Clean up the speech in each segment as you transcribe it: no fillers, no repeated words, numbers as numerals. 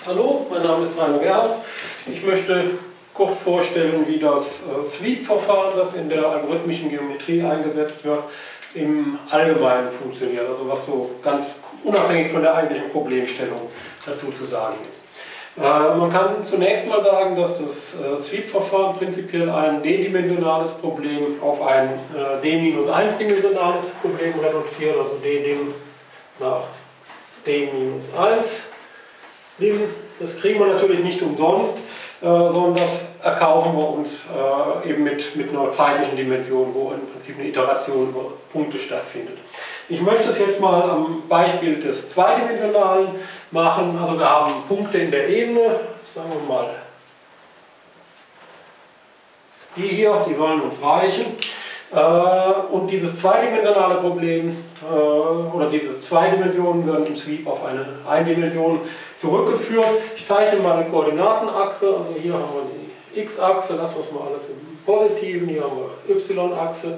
Hallo, mein Name ist Rainer Gerhardt. Ich möchte kurz vorstellen, wie das Sweep-Verfahren, das in der algorithmischen Geometrie eingesetzt wird, im Allgemeinen funktioniert. Also was so ganz unabhängig von der eigentlichen Problemstellung dazu zu sagen ist. Man kann zunächst mal sagen, dass das Sweep-Verfahren prinzipiell ein d-dimensionales Problem auf ein d-1-dimensionales Problem reduziert, also d-dim nach d-1 dim. Das kriegen wir natürlich nicht umsonst, sondern das erkaufen wir uns eben mit einer zeitlichen Dimension, wo im Prinzip eine Iteration über Punkte stattfindet. Ich möchte es jetzt mal am Beispiel des Zweidimensionalen machen. Also wir haben Punkte in der Ebene, sagen wir mal die hier, die sollen uns reichen. Und dieses zweidimensionale Problem oder diese zwei Dimensionen werden im Sweep auf eine Eindimension zurückgeführt. Ich zeichne mal eine Koordinatenachse, also hier haben wir die x-Achse, das was wir alles im Positiven, hier haben wir y-Achse.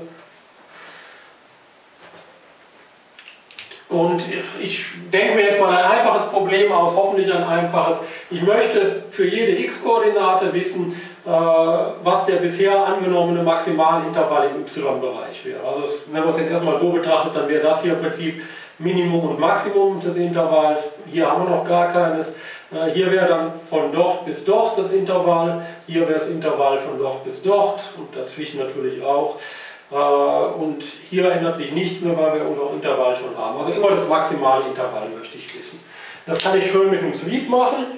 Und ich denke mir jetzt mal ein einfaches Problem aus, hoffentlich ein einfaches. Ich möchte für jede x-Koordinate wissen, was der bisher angenommene Maximalintervall im y-Bereich wäre. Also wenn man es jetzt erstmal so betrachtet, dann wäre das hier im Prinzip Minimum und Maximum des Intervalls. Hier haben wir noch gar keines. Hier wäre dann von dort bis dort das Intervall. Hier wäre das Intervall von dort bis dort und dazwischen natürlich auch. Und hier ändert sich nichts mehr, weil wir unser Intervall schon haben. Also immer das maximale Intervall möchte ich wissen. Das kann ich schön mit einem Sweep machen.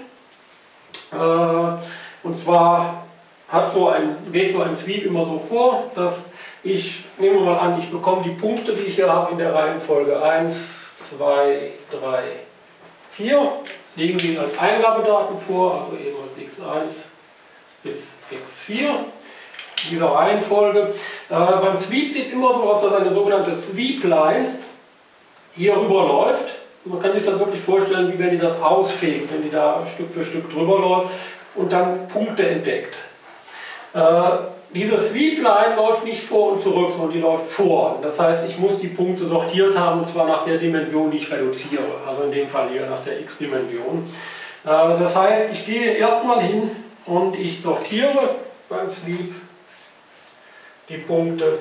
Und zwar geht so ein Sweep immer so vor, dass ich, nehmen wir mal an, ich bekomme die Punkte, die ich hier habe, in der Reihenfolge 1, 2, 3, 4. Liegen die als Eingabedaten vor, also eben als x1 bis x4. In dieser Reihenfolge. Beim Sweep sieht es immer so aus, dass eine sogenannte Sweep-Line hier rüberläuft. Man kann sich das wirklich vorstellen, wie wenn die das ausfegt, wenn die da Stück für Stück drüber läuft und dann Punkte entdeckt. Diese Sweep-Line läuft nicht vor und zurück, sondern die läuft vor. Das heißt, ich muss die Punkte sortiert haben, und zwar nach der Dimension, die ich reduziere. Also in dem Fall hier nach der x-Dimension. Das heißt, ich gehe erstmal hin und ich sortiere beim Sweep die Punkte,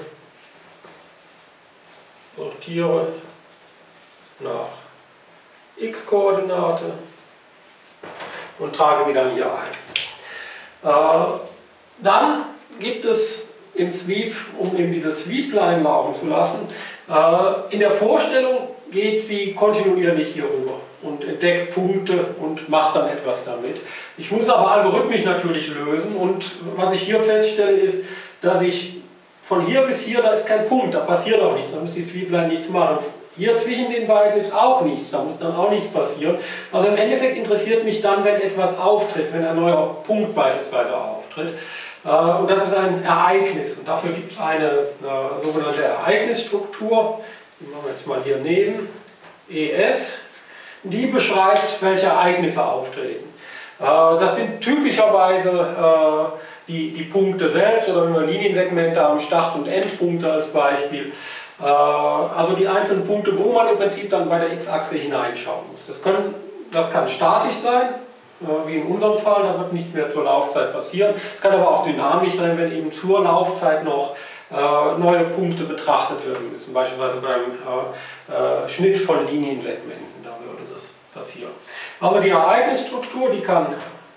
sortiere nach x-Koordinate und trage sie dann hier ein. Dann gibt es im Sweep, um eben diese Sweep-Line laufen zu lassen, in der Vorstellung geht sie kontinuierlich hier rüber und entdeckt Punkte und macht dann etwas damit. Ich muss aber algorithmisch natürlich lösen und was ich hier feststelle ist, dass ich von hier bis hier, da ist kein Punkt, da passiert auch nichts, da muss die Sweep-Line nichts machen. Hier zwischen den beiden ist auch nichts, da muss dann auch nichts passieren. Also im Endeffekt interessiert mich dann, wenn etwas auftritt, wenn ein neuer Punkt beispielsweise auftritt. Und das ist ein Ereignis und dafür gibt es eine sogenannte Ereignisstruktur, die machen wir jetzt mal hier neben, ES, die beschreibt, welche Ereignisse auftreten. Das sind typischerweise die Punkte selbst oder wenn wir Liniensegmente haben, Start- und Endpunkte als Beispiel. Also die einzelnen Punkte, wo man im Prinzip dann bei der x-Achse hineinschauen muss. Das kann statisch sein, wie in unserem Fall, da wird nichts mehr zur Laufzeit passieren. Es kann aber auch dynamisch sein, wenn eben zur Laufzeit noch neue Punkte betrachtet werden müssen, beispielsweise beim Schnitt von Liniensegmenten, da würde das passieren. Also die Ereignisstruktur, die kann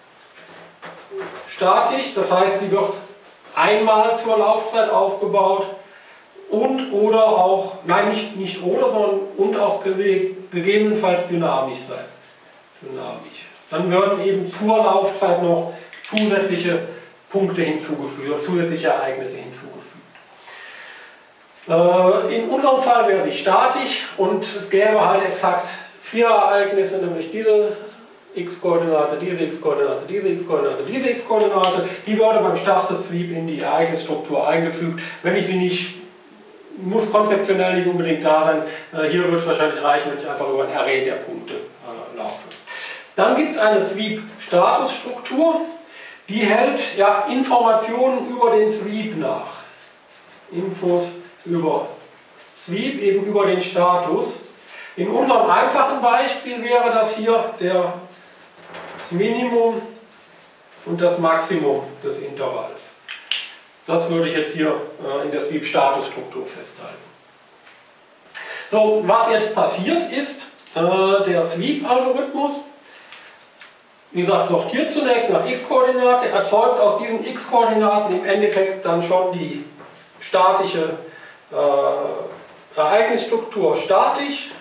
statisch, das heißt, sie wird einmal zur Laufzeit aufgebaut und oder auch, nein, nicht oder, sondern und auch gegebenenfalls dynamisch sein. Dynamisch. Dann werden eben zur Laufzeit noch zusätzliche Punkte hinzugefügt, oder zusätzliche Ereignisse hinzugefügt. In unserem Fall wäre sie statisch und es gäbe halt exakt 4 Ereignisse, nämlich diese x-Koordinate, diese x-Koordinate, diese x-Koordinate, diese x-Koordinate, die würde beim Start des Sweep in die Ereignisstruktur eingefügt. Wenn ich sie nicht, muss konzeptionell nicht unbedingt da sein, hier würde es wahrscheinlich reichen, wenn ich einfach über ein Array der Punkte laufe. Dann gibt es eine Sweep-Statusstruktur, die hält ja Informationen über den Sweep nach. Infos über Sweep, eben über den Status. In unserem einfachen Beispiel wäre das hier der Minimum und das Maximum des Intervalls. Das würde ich jetzt hier in der Sweep-Statusstruktur festhalten. So, was jetzt passiert ist, der Sweep-Algorithmus, wie gesagt, sortiert zunächst nach x-Koordinate, erzeugt aus diesen x-Koordinaten im Endeffekt dann schon die statische Ereignisstruktur statisch,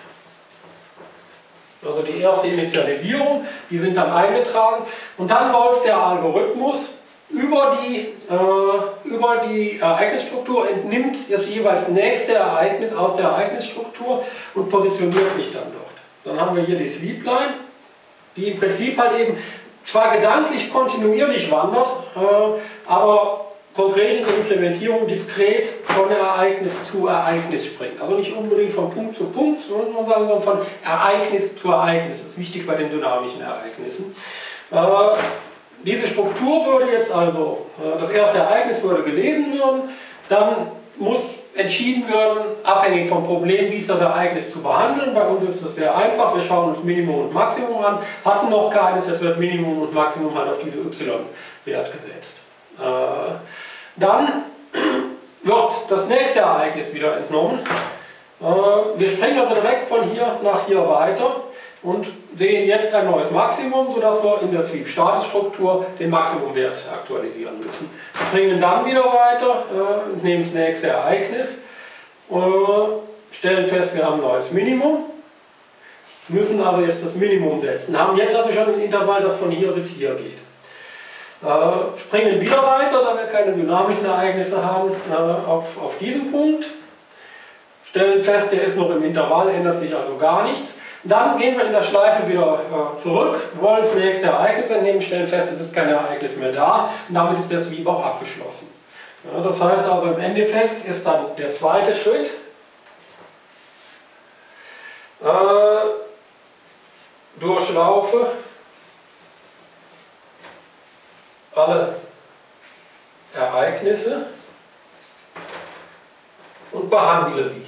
also die erste Initialisierung, die sind dann eingetragen und dann läuft der Algorithmus über die Ereignisstruktur, entnimmt das jeweils nächste Ereignis aus der Ereignisstruktur und positioniert sich dann dort. Dann haben wir hier die Sweep-Line, die im Prinzip halt eben zwar gedanklich kontinuierlich wandert, aber konkret in der Implementierung diskret von Ereignis zu Ereignis springt. Also nicht unbedingt von Punkt zu Punkt, sondern von Ereignis zu Ereignis. Das ist wichtig bei den dynamischen Ereignissen. Diese Struktur würde jetzt also, das erste Ereignis würde gelesen werden, dann muss entschieden werden, abhängig vom Problem, wie ist das Ereignis zu behandeln. Bei uns ist das sehr einfach, wir schauen uns Minimum und Maximum an, hatten noch keines, jetzt wird Minimum und Maximum halt auf diese y-Wert gesetzt. Dann wird das nächste Ereignis wieder entnommen. Wir springen also direkt von hier nach hier weiter und sehen jetzt ein neues Maximum, sodass wir in der Sweep-Statusstruktur den Maximumwert aktualisieren müssen. Springen dann wieder weiter, nehmen das nächste Ereignis, stellen fest, wir haben ein neues Minimum, müssen also jetzt das Minimum setzen, haben jetzt also schon ein Intervall, das von hier bis hier geht. Springen wieder weiter, da wir keine dynamischen Ereignisse haben, auf diesen Punkt, stellen fest, der ist noch im Intervall, ändert sich also gar nichts. Dann gehen wir in der Schleife wieder zurück, wollen das nächste Ereignis entnehmen, stellen fest, es ist kein Ereignis mehr da und damit ist der Sweep auch abgeschlossen. Ja, das heißt also im Endeffekt ist dann der zweite Schritt, durchlaufe alle Ereignisse und behandle sie.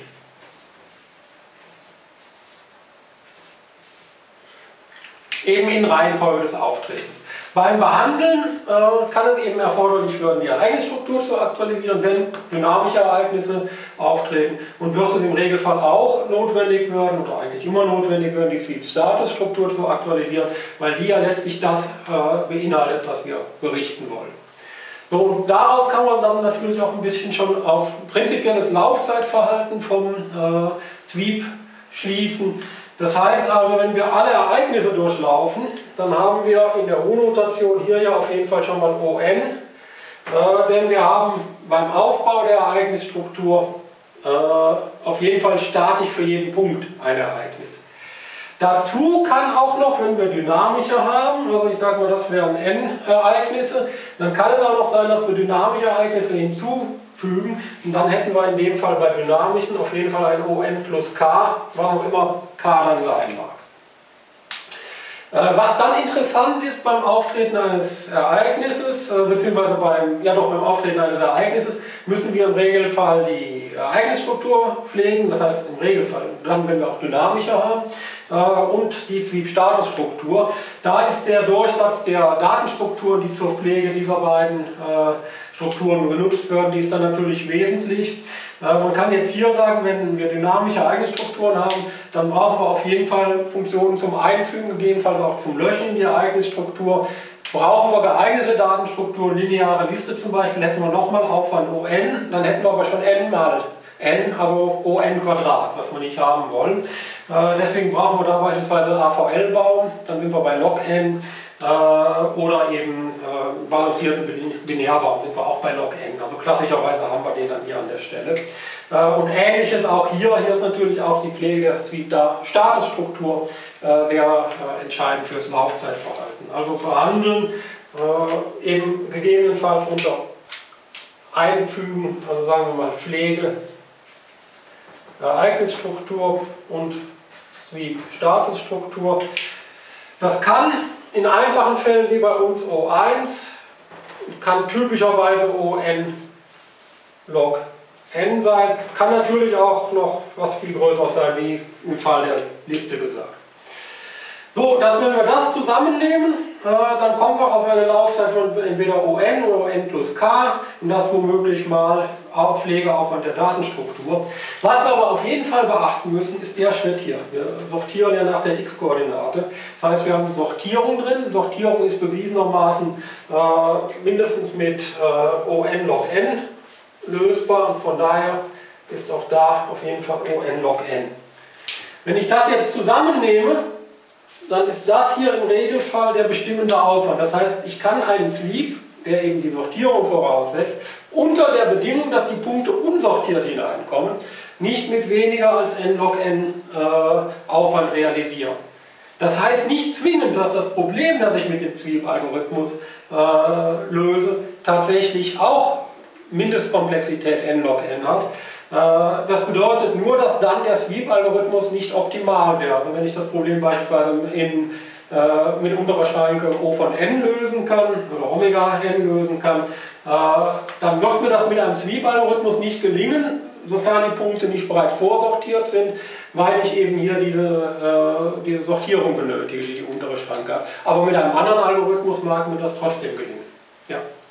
Eben in Reihenfolge des Auftretens. Beim Behandeln kann es eben erforderlich werden, die Ereignisstruktur zu aktualisieren, wenn dynamische Ereignisse auftreten, und wird es im Regelfall auch notwendig werden, oder eigentlich immer notwendig werden, die Sweep-Status-Struktur zu aktualisieren, weil die ja letztlich das beinhaltet, was wir berichten wollen. So, und daraus kann man dann natürlich auch ein bisschen schon auf prinzipielles Laufzeitverhalten vom Sweep schließen. Das heißt also, wenn wir alle Ereignisse durchlaufen, dann haben wir in der U-Notation hier ja auf jeden Fall schon mal ON, denn wir haben beim Aufbau der Ereignisstruktur auf jeden Fall statisch für jeden Punkt ein Ereignis. Dazu kann auch noch, wenn wir dynamische haben, also ich sage mal, das wären N-Ereignisse, dann kann es auch noch sein, dass wir dynamische Ereignisse hinzufügen und dann hätten wir in dem Fall bei dynamischen auf jeden Fall ein ON plus K, was auch immer K dann sein mag. Was dann interessant ist beim Auftreten eines Ereignisses, beziehungsweise beim Auftreten eines Ereignisses, müssen wir im Regelfall die Ereignisstruktur pflegen, das heißt im Regelfall dann, wenn wir auch dynamische haben, und die Sweep-Status-Struktur. Da ist der Durchsatz der Datenstrukturen, die zur Pflege dieser beiden Strukturen genutzt werden, die ist dann natürlich wesentlich. Man kann jetzt hier sagen, wenn wir dynamische Ereignisstrukturen haben, dann brauchen wir auf jeden Fall Funktionen zum Einfügen, gegebenenfalls auch zum Löschen in die Ereignisstruktur. Brauchen wir geeignete Datenstrukturen, lineare Liste zum Beispiel, hätten wir nochmal Aufwand ON, dann hätten wir aber schon n mal n, also ON Quadrat, was wir nicht haben wollen. Deswegen brauchen wir da beispielsweise AVL bauen, dann sind wir bei log n, oder eben balancierten Binärbaum sind wir auch bei log n, also klassischerweise haben wir den dann hier an der Stelle. Und ähnliches auch hier ist natürlich auch die Pflege der Sweep-Statusstruktur sehr entscheidend fürs Laufzeitverhalten. Also behandeln, eben gegebenenfalls unter Einfügen, also sagen wir mal Pflege, Ereignisstruktur und Sweep-Statusstruktur. Das kann in einfachen Fällen wie bei uns O1, kann typischerweise ON log n sein, kann natürlich auch noch was viel Größeres sein, wie im Fall der Liste gesagt. So, wenn wir das zusammennehmen, dann kommen wir auf eine Laufzeit von entweder ON oder ON plus K und das womöglich mal Pflegeaufwand der Datenstruktur. Was wir aber auf jeden Fall beachten müssen, ist der Schritt hier. Wir sortieren ja nach der X-Koordinate. Das heißt, wir haben eine Sortierung drin. Sortierung ist bewiesenermaßen mindestens mit ON log n lösbar und von daher ist auch da auf jeden Fall ON log n. Wenn ich das jetzt zusammennehme, dann ist das hier im Regelfall der bestimmende Aufwand. Das heißt, ich kann einen Sweep, der eben die Sortierung voraussetzt, unter der Bedingung, dass die Punkte unsortiert hineinkommen, nicht mit weniger als n log n Aufwand realisieren. Das heißt nicht zwingend, dass das Problem, das ich mit dem Sweep-Algorithmus löse, tatsächlich auch Mindestkomplexität n log n hat. Das bedeutet nur, dass dann der Sweep-Algorithmus nicht optimal wäre. Also wenn ich das Problem beispielsweise mit unterer Schranke O von n lösen kann oder Omega n lösen kann, dann wird mir das mit einem Sweep-Algorithmus nicht gelingen, sofern die Punkte nicht bereits vorsortiert sind, weil ich eben hier diese Sortierung benötige, die untere Schranke hat. Aber mit einem anderen Algorithmus mag mir das trotzdem gelingen. Ja.